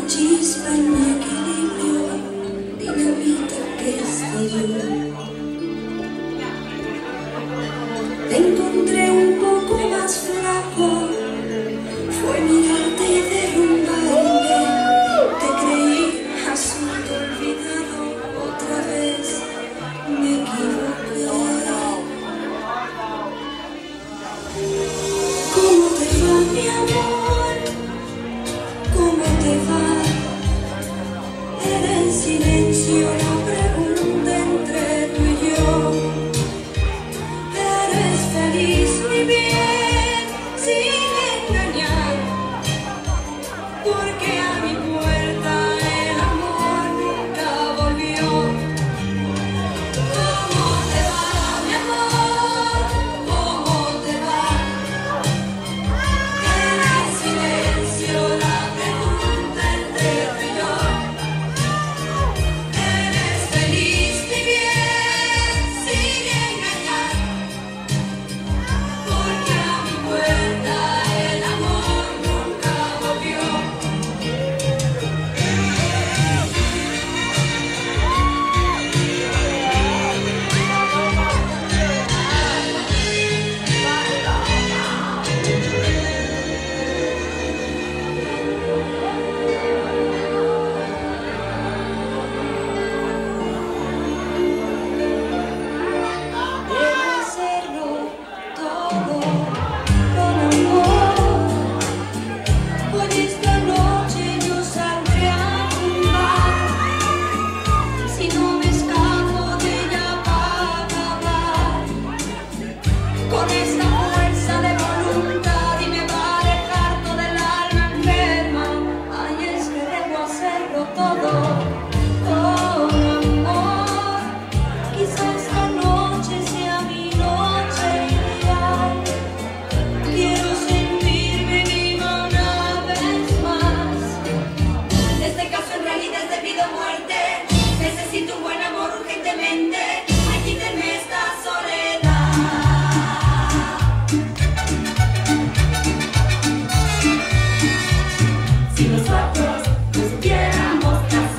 chispa en mi equilibrio, dinamita que estalló. Te encontré un poco más flaco, fue mirarte y derrumbarme. Te creí asunto olvidado, otra vez me equivoqué. ¿Cómo te va, mi amor? ¿Cómo te va? Era en silencio la pregunta entre tú y yo. ¿Eres feliz, muy bien, sin engañar? Porque a mi puerta el amor nunca volvió. ¿Cómo te va, mi amor? ¿Cómo te va? En el silencio la pregunta entre tú y yo. ¿Eres feliz, mi bien, sin engañar? Porque a mi puerta el amor nunca volvió. Debo hacerlo todo con amor. Hoy esta noche yo saldré a fumar. Si no me escapo de ella va a acabar con esta fuerza de voluntad y me va a dejar toda el alma enferma. Ay, es que debo hacerlo todo con amor. Quizás esta noche sea mi noche ideal. Quiero sentirme viva una vez más. Este caso en realidad es debido a muerte. Necesito un buen amor urgentemente. Ay, quítenme esta soledad. Si nosotros nos supiéramos casar.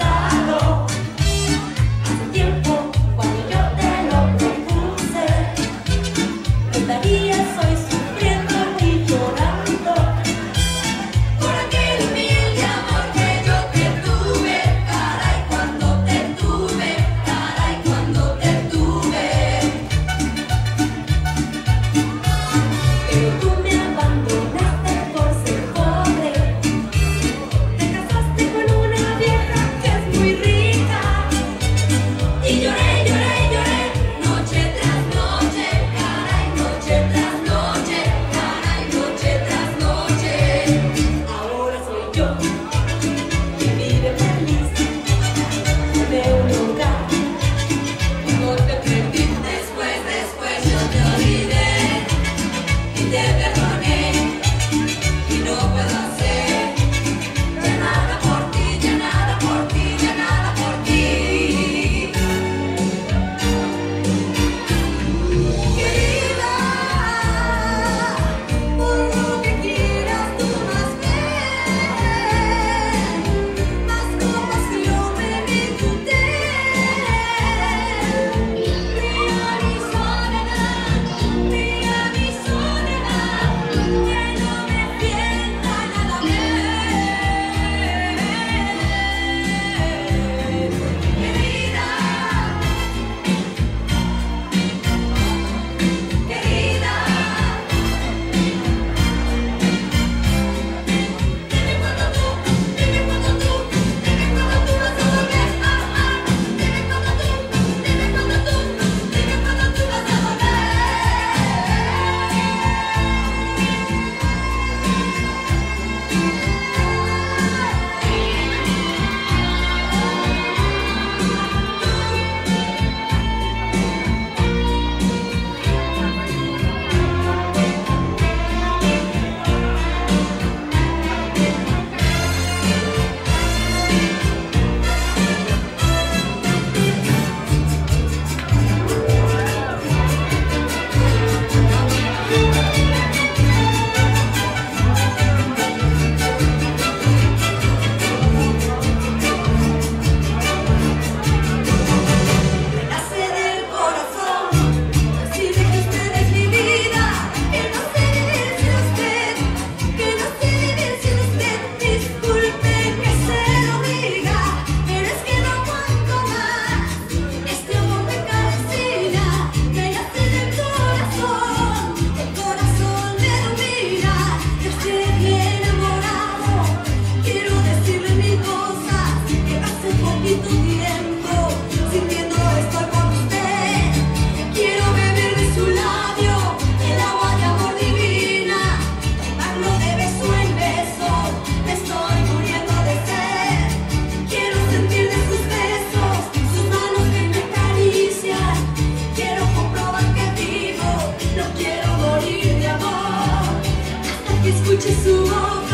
escuche su voz.